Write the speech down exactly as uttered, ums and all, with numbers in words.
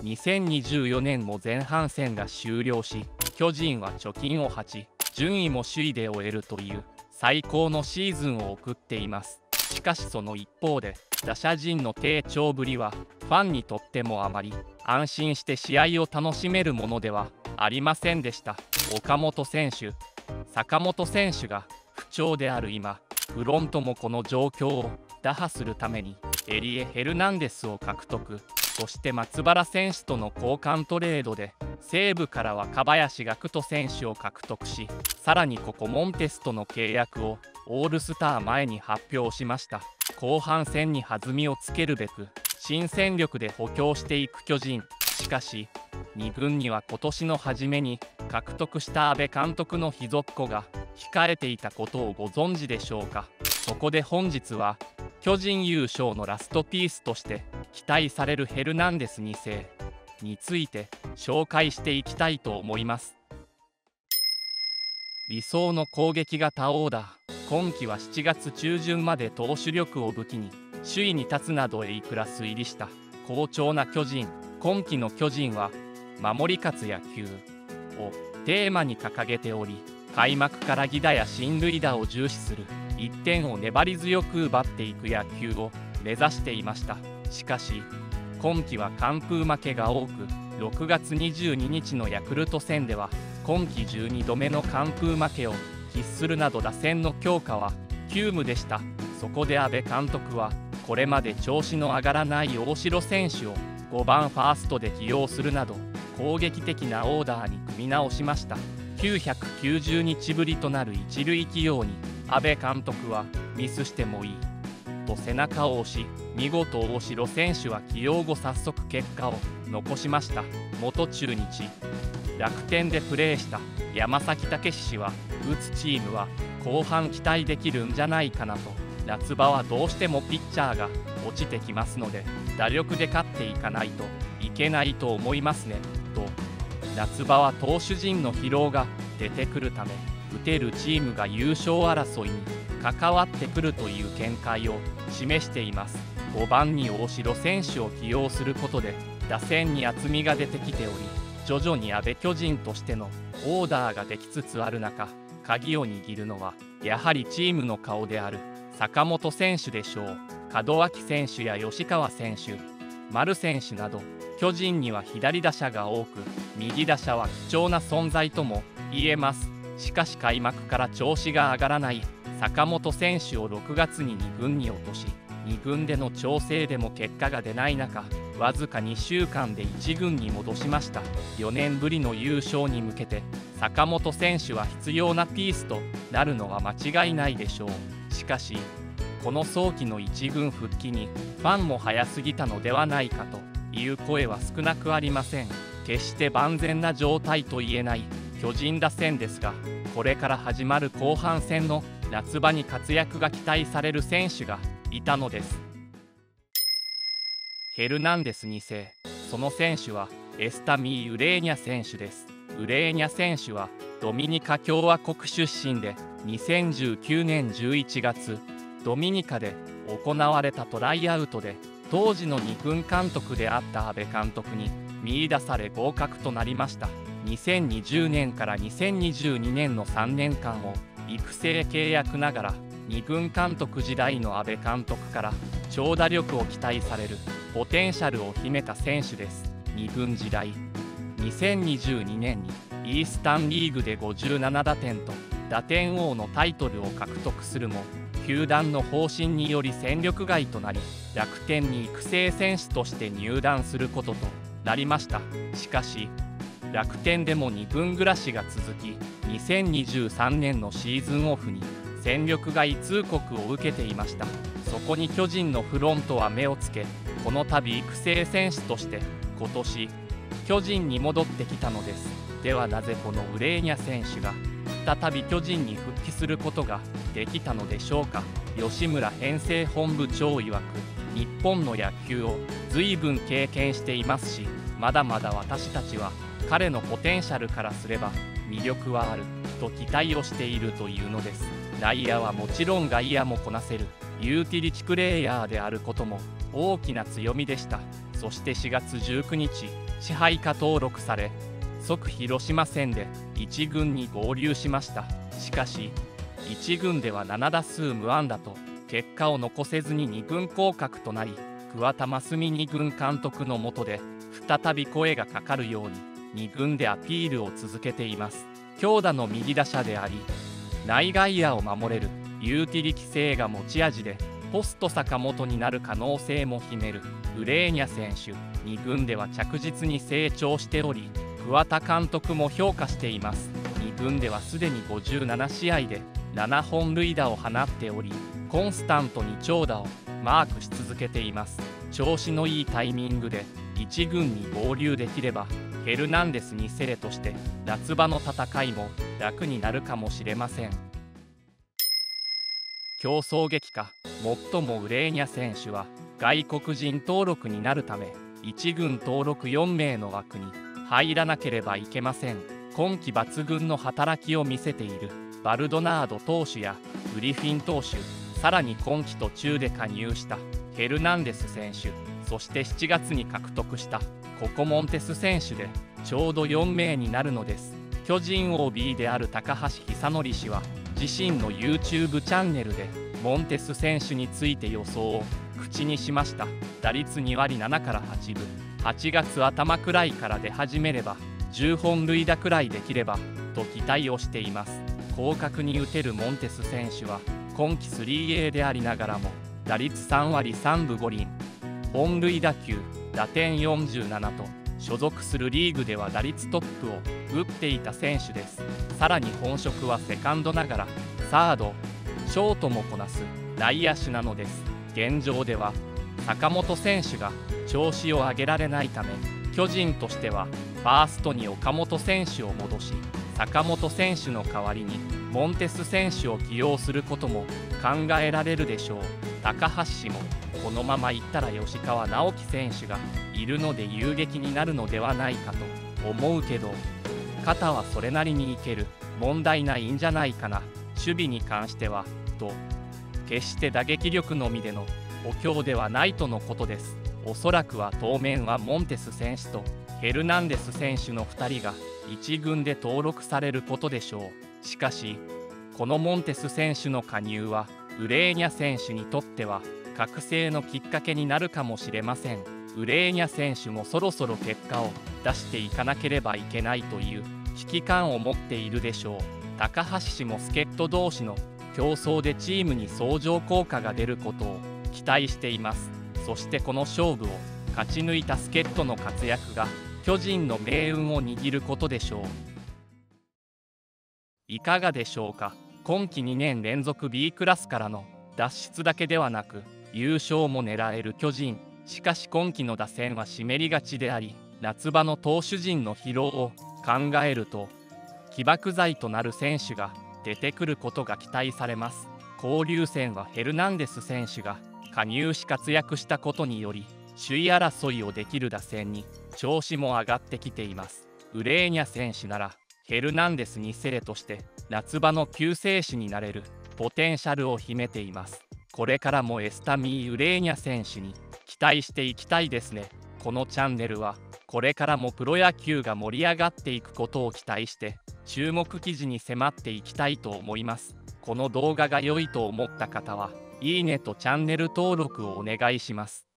にせんにじゅうよねんも前半戦が終了し、巨人は貯金をはち、順位も首位で終えるという最高のシーズンを送っています。しかしその一方で、打者陣の低調ぶりはファンにとってもあまり安心して試合を楽しめるものではありませんでした。岡本選手、坂本選手が不調である今、フロントもこの状況を打破するためにエリエ・ヘルナンデスを獲得、そして松原選手との交換トレードで西武から若林学人選手を獲得し、さらにここモンテスとの契約をオールスター前に発表しました。後半戦に弾みをつけるべく新戦力で補強していく巨人。しかしに軍には今年の初めに獲得した阿部監督の秘蔵っ子が控えていたことをご存知でしょうか。そこで本日は巨人優勝のラストピースとして期待されるヘルナンデスに世について紹介していきたいと思います。理想の攻撃型オーダー。今季はしちがつ中旬まで投手力を武器に首位に立つなど A クラス入りした好調な巨人。今季の巨人は守り勝つ野球をテーマに掲げており、開幕から犠打や進塁打を重視するいってんを粘り強く奪っていく野球を目指していました。しかし今季は完封負けが多く、ろくがつにじゅうににちのヤクルト戦では今季じゅうにどめの完封負けを喫するなど打線の強化は急務でした。そこで阿部監督はこれまで調子の上がらない大城選手をごばんファーストで起用するなど攻撃的なオーダーに組み直しました。きゅうひゃくきゅうじゅうにちぶりとなる一塁起用に阿部監督はミスしてもいいと背中を押し、見事大城選手は起用後早速結果を残しました。元中日、楽天でプレーした山崎武司は打つチームは後半期待できるんじゃないかなと、夏場はどうしてもピッチャーが落ちてきますので打力で勝っていかないといけないと思いますねと、夏場は投手陣の疲労が出てくるため打てるチームが優勝争いに関わってくるという見解を示しています。ごばんに大城選手を起用することで打線に厚みが出てきており、徐々に阿部巨人としてのオーダーができつつある中、鍵を握るのはやはりチームの顔である坂本選手でしょう。門脇選手や吉川選手、丸選手など巨人には左打者が多く、右打者は貴重な存在とも言えます。しかし開幕から調子が上がらない坂本選手をろくがつにに軍に落とし、に軍での調整でも結果が出ない中、わずかにしゅうかんでいち軍に戻しました。よねんぶりの優勝に向けて坂本選手は必要なピースとなるのは間違いないでしょう。しかしこの早期のいち軍復帰にファンも早すぎたのではないかという声は少なくありません。決して万全な状態と言えない巨人打線ですが、これから始まる後半戦の夏場に活躍が期待される選手がいたのです。ヘルナンデスに世、その選手はエスタミー・ウレーニャ選手です。ウレーニャ選手はドミニカ共和国出身で、にせんじゅうきゅうねんじゅういちがつドミニカで行われたトライアウトで当時のに軍監督であった阿部監督に見出され合格となりました。にせんにじゅうねんからにせんにじゅうにねんのさんねんかんを育成契約ながらに軍監督時代の阿部監督から長打力を期待されるポテンシャルを秘めた選手です。に軍時代、にせんにじゅうにねんにイースタンリーグでごじゅうななだてんと打点王のタイトルを獲得するも、球団の方針により戦力外となり、楽天に育成選手として入団することとなりました。しかし楽天でもに軍暮らしが続き、にせんにじゅうさんねんのシーズンオフに戦力外通告を受けていました。そこに巨人のフロントは目をつけ、この度育成選手として今年巨人に戻ってきたのです。ではなぜこのウレーニャ選手が再び巨人に復帰することができたのでしょうか。吉村編成本部長曰く、日本の野球を随分経験していますし、まだまだ私たちは彼のポテンシャルからすれば魅力はあると期待をしているというのです。内野はもちろん外野もこなせるユーティリティプレーヤーであることも大きな強みでした。そしてしがつじゅうくにち、 支配下登録され、即広島戦でいち軍に合流しました。しかしいち軍ではなな打数無安打と結果を残せずにに軍降格となり、桑田真澄に軍監督の下で再び声がかかるようにに軍でアピールを続けています。強打の右打者であり、内外野を守れるユーティリティ性が持ち味で、ポスト坂本になる可能性も秘めるウレーニャ選手。に軍では着実に成長しており、桑田監督も評価しています。に軍ではすでにごじゅうなな試合でなな本塁打を放っており、コンスタントに長打をマークし続けています。調子のいいタイミングでいち軍に合流できれば、ヘルナンデスにセレとして夏場の戦いも楽になるかもしれません。競争激化。最もウレーニャ選手は外国人登録になるため、いち軍登録よん名の枠に入らなければいけません。今季抜群の働きを見せているバルドナード投手やグリフィン投手、さらに今季途中で加入したヘルナンデス選手、そしてしちがつに獲得したココモンテス選手でちょうどよん名になるのです。巨人 オービー である高橋久典氏は自身の ユーチューブ チャンネルでモンテス選手について予想を口にしました。打率に割ななからはちぶ、はちがつ頭くらいから出始めればじゅう本塁打くらいできればと期待をしています。広角に打てるモンテス選手は今季 スリーエー でありながらも打率さん割さんぶご厘、本塁打球、打点よんじゅうななと所属するリーグでは打率トップを打っていた選手です。さらに本職はセカンドながらサード、ショートもこなす内野手なのです。現状では坂本選手が調子を上げられないため、巨人としてはファーストに岡本選手を戻し、坂本選手の代わりにモンテス選手を起用することも考えられるでしょう。高橋氏もこのままいったら吉川尚輝選手がいるので有撃になるのではないかと思うけど、肩はそれなりにいける、問題ないんじゃないかな、守備に関してはと、決して打撃力のみでの補強ではないとのことです。おそらくは当面はモンテス選手とヘルナンデス選手のふたりがいち軍で登録されることでしょう。しかしこのモンテス選手の加入はウレーニャ選手にとっては覚醒のきっかけになるかもしれません。ウレーニャ選手もそろそろ結果を出していかなければいけないという危機感を持っているでしょう。高橋氏も助っ人同士の競争でチームに相乗効果が出ることを期待しています。そしてこの勝負を勝ち抜いた助っ人の活躍が巨人の命運を握ることでしょう。いかがでしょうか。今季にねん連続 ビー クラスからの脱出だけではなく優勝も狙える巨人。しかし今季の打線は湿りがちであり、夏場の投手陣の疲労を考えると起爆剤となる選手が出てくることが期待されます。交流戦はヘルナンデス選手が加入し活躍したことにより首位争いをできる打線に調子も上がってきています。ウレーニャ選手ならヘルナンデスにセレとして夏場の救世主になれるポテンシャルを秘めています。これからもエスタミー・ウレーニャ選手に期待していきたいですね。このチャンネルはこれからもプロ野球が盛り上がっていくことを期待して注目記事に迫っていきたいと思います。この動画が良いと思った方はいいねとチャンネル登録をお願いします。